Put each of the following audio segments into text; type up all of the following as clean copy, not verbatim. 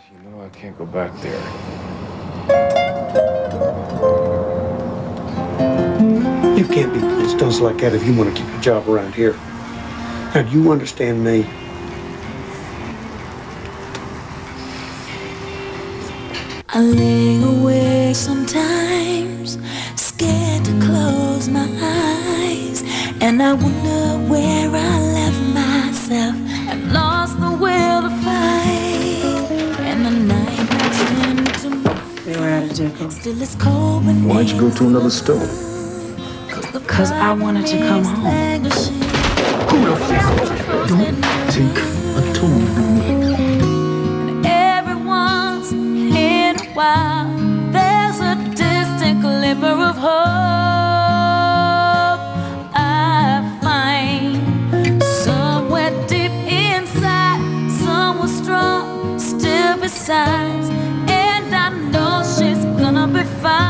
You know I can't go back there. You can't be pulling stunts like that if you want to keep your job around here. Now, do you understand me? I lay awake sometimes, scared to close my eyes, and I wonder where I left myself and lost the will to fight. And the night turns into morning. They were at a Jekyll. Still it's cold beneath. Why'd you go to another store? Because I wanted to come home. Who the fuck? Don't take a tone from me. While there's a distant glimmer of hope, I find somewhere deep inside, someone strong still besides, and I know she's gonna be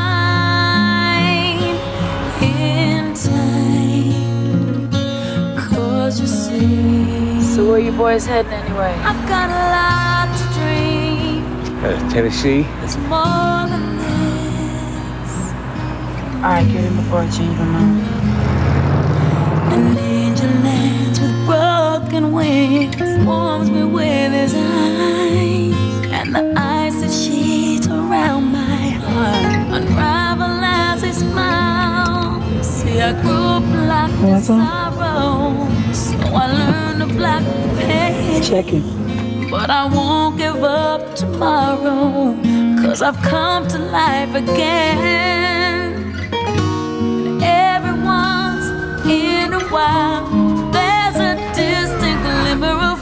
fine in time. 'Cause you see, So where you boys heading anyway? I've got a lot to dream. Tennessee? It's more than this. Alright, get in before I change my mind. An angel lands with broken wings, warms me with his eyes, and the icy sheets around my heart unravel as he smiles. See, I grew up black with sorrow, so I learned to black the pain. Check it. But I won't give up tomorrow, 'cause I've come to life again. And every once in a while, there's a distant glimmer of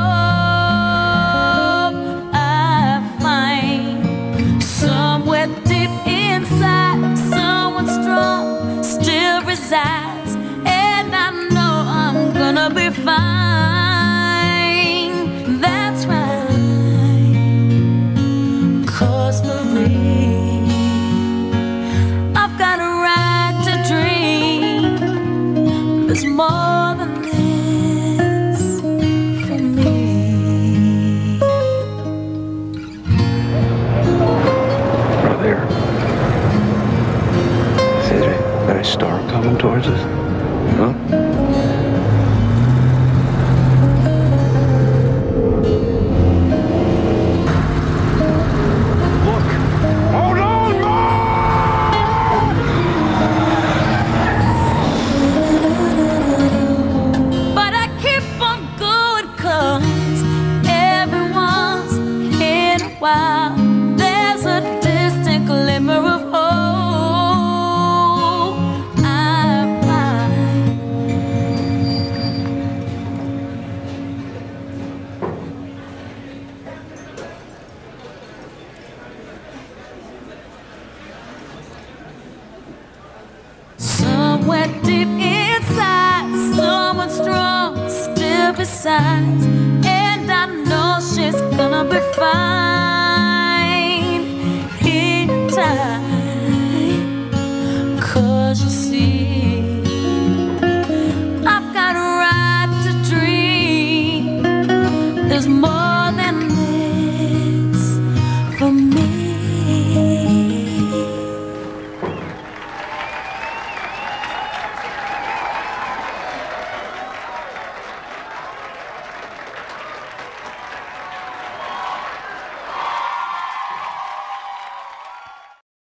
hope I find. Somewhere deep inside, someone strong still resides, and I know I'm gonna be fine. That's right, 'cause for me, I've got a right to dream. There's more than this for me. Right there. See that nice star coming towards us? Huh? While there's a distant glimmer of hope I find. Somewhere deep inside, someone strong still besides, and I know she's gonna be fine in time. 'Cause you see, I've got a right to dream. There's more than this for me.